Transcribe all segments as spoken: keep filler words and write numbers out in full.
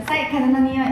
ださい。風の匂い。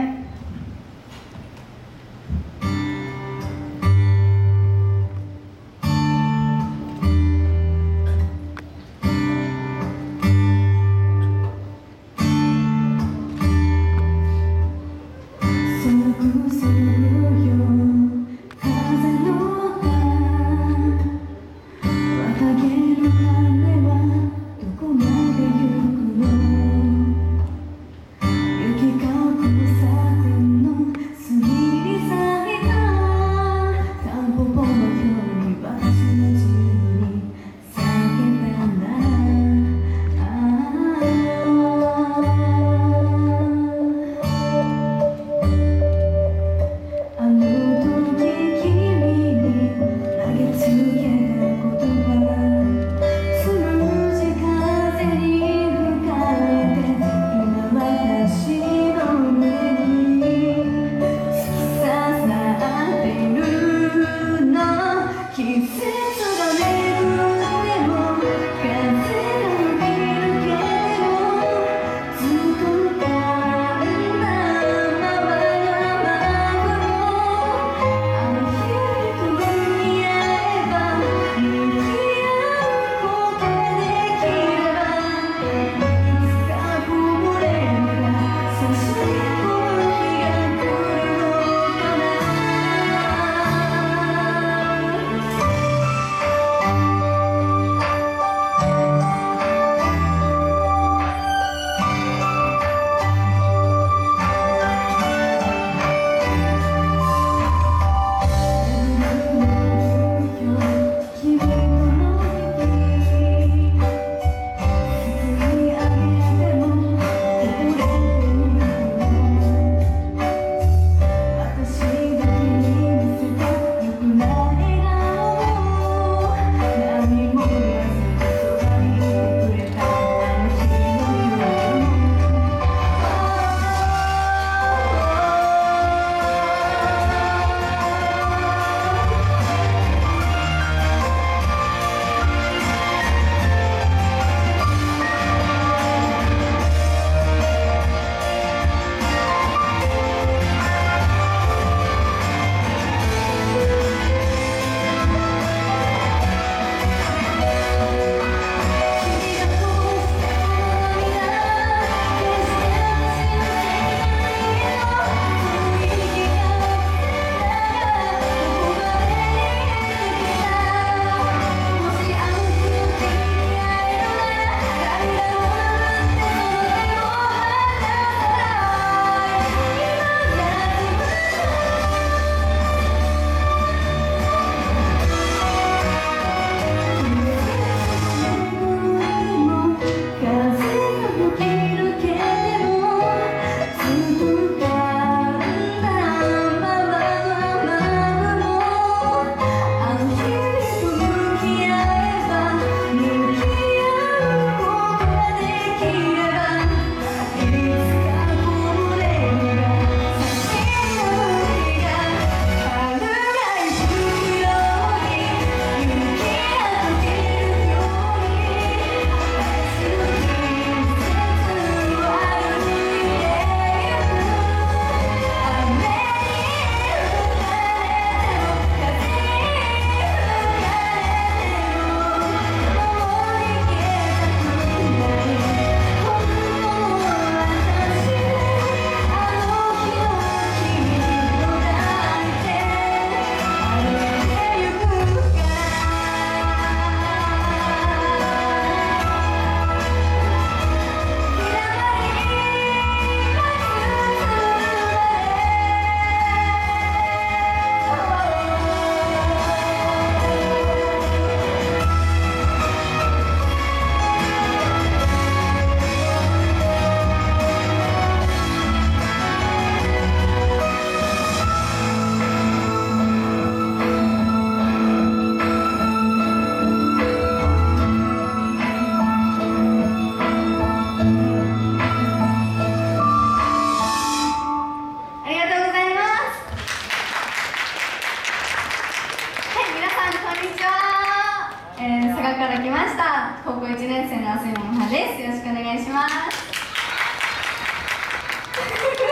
いちねん生の浅井桃葉です。よろしくお願いします。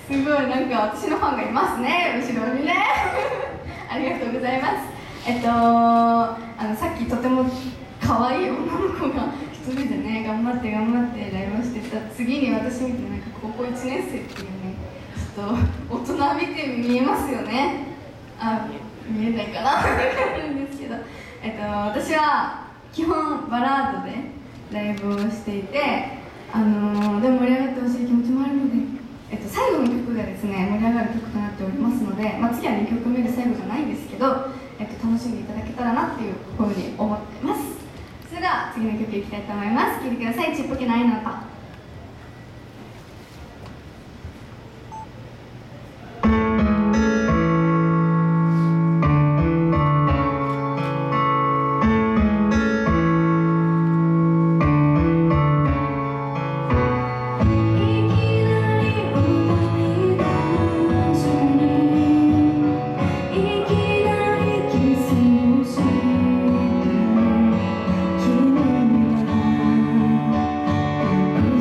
すごいなんか私のファンがいますね、後ろにねありがとうございます。えっとあのさっきとても可愛い女の子が一人でね頑張って頑張ってライブをしてた次に私見てなんか高校いちねん生っていうねちょっと大人びて見えますよね。あ、見えないかななんですけど、えっと私は基本バラードでライブをしていて、あのー、でも盛り上がってほしい気持ちもあるので、えっと、最後の曲がですね盛り上がる曲となっておりますので、まあ、次はにきょくめで最後じゃないんですけど、えっと、楽しんでいただけたらなっていうふうに思ってます。それでは次の曲いきたいと思います。聴いてください。ちっぽけな愛の歌。 君は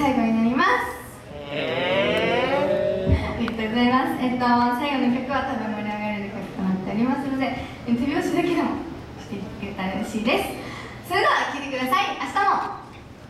最後になります。ありがとうございます。えっと最後の曲は多分盛り上がれる曲となっておりますので、手拍子だけでもしてくれたら嬉しいです。それでは聴いてください。明日も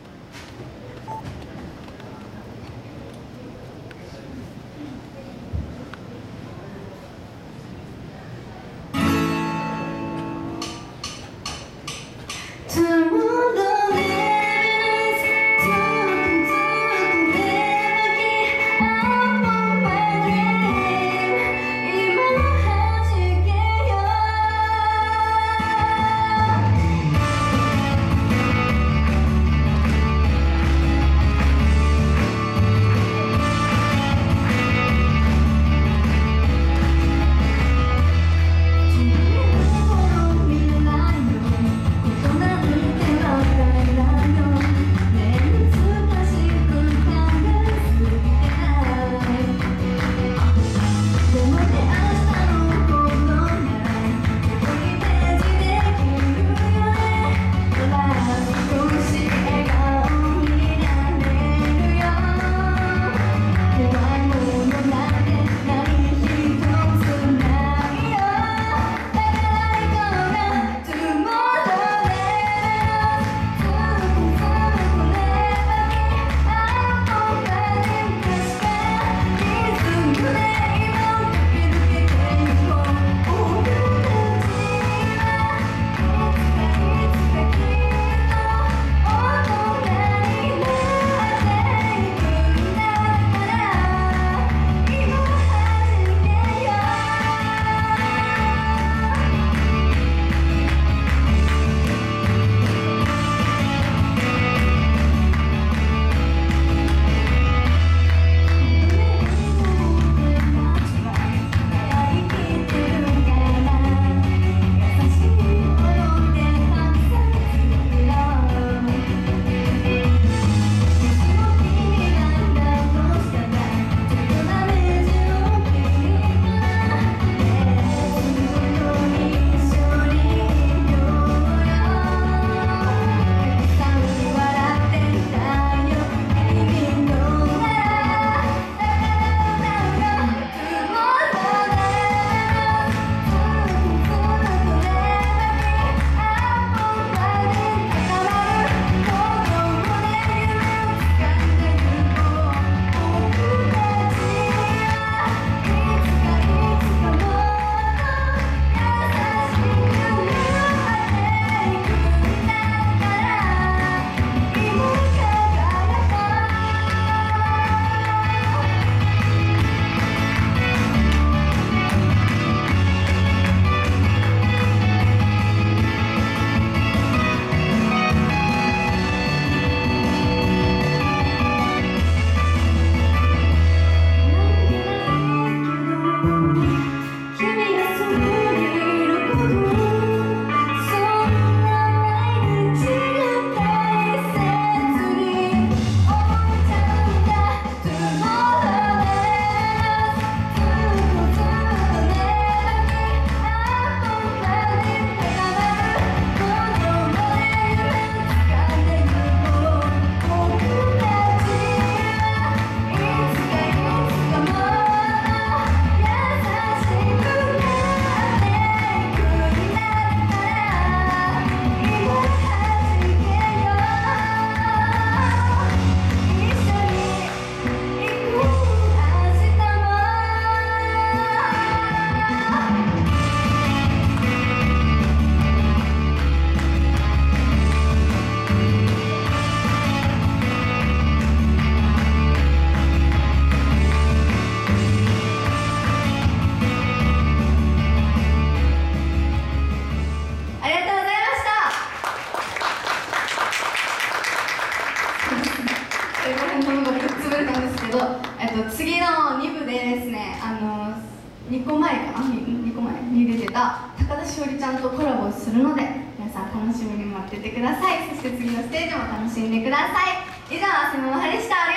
にこまえかな、にこまえに出てた高田しおりちゃんとコラボするので、皆さん楽しみに待っててください。そして次のステージも楽しんでください。以上、あすみまはでした。